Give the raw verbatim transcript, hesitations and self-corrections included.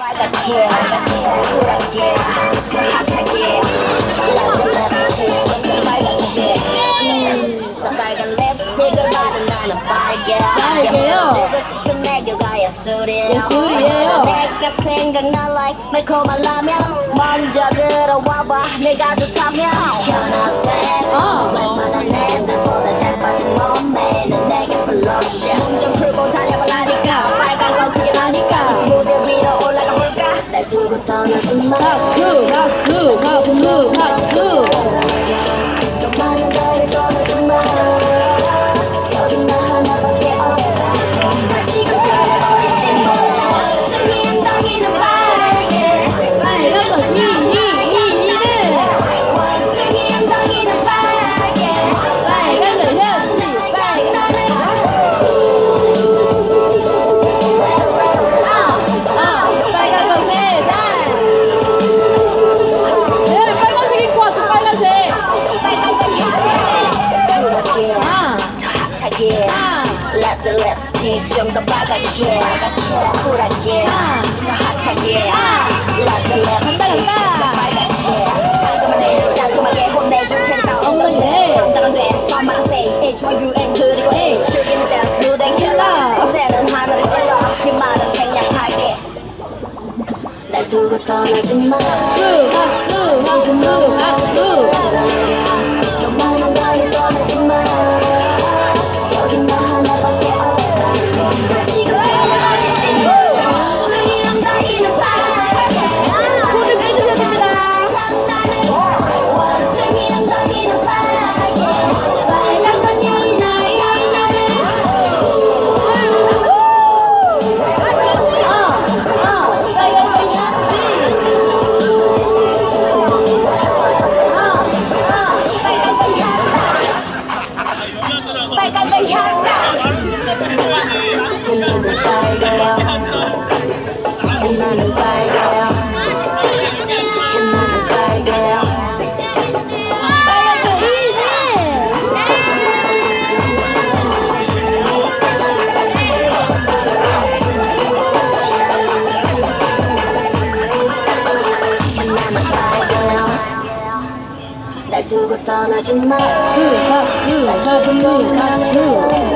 빨갛게 쿨하게 핫하게 빨갛게 빨간 립스틱을 바른 나는 빨개 빨개요? 주고 싶은 내가 예술이에요 예술이에요. 내가 생각나 like 매콤한 라면 먼저 들어와봐 내가 좋다면 현아 스텝 웬만한 애들보다 잘 빠진 몸매는 내게 플로션 몸 좀 풀고 달려보라니까 빨간 건 그게 나니까 무대 위로 올라가 볼까 날 두고 떠나지 마 하쿠 하쿠 하쿠 하쿠 또 많은 걸 떠나지 마 여긴 나 하나밖에 없다 지금 변해버리지 몰라 승리 엉덩이는 빨개 빨간 거 히히히히를 원숭이 엉덩이는 빨개 빨간 거 현지 빨간 아 빨간 거 매달 얘를 빨간색 입고 왔어 빨간색 아 핫하게 아. Let the lipstick 좀 더 빨갛게 쿨하게 더 핫하게 Let the lipstick 간다, 간다. 빨갛게 깔끔한 애 깔끔하게 혼내줄 테니까 엉덩이네. 감당 안돼 밤마다 say H Y U N 그리고 A 즐기는 댄스 무대 킬러 어제는 하늘을 찔러 그 말은 생략하게 날 두고 떠나지 마 하쿠 하쿠 하쿠 하쿠 또 많은 걸 떠나지 마 여긴 나 하나밖에 없다 지금 변해버리지 몰라 원숭이 엉덩이는 빨개 손을 빼주셔야 됩니다 원숭이 엉덩이는 빨개 빨간 건 여기 나 여기 나는 어 빨간 거 현지 빨간 건 향나 빛나는 빨개요 빛나는 빨개요 빛나는 빨개요 빨간 거 이지 나는 빨개요 날 두고 떠나지 마 하쿠 하쿠 하쿠 하쿠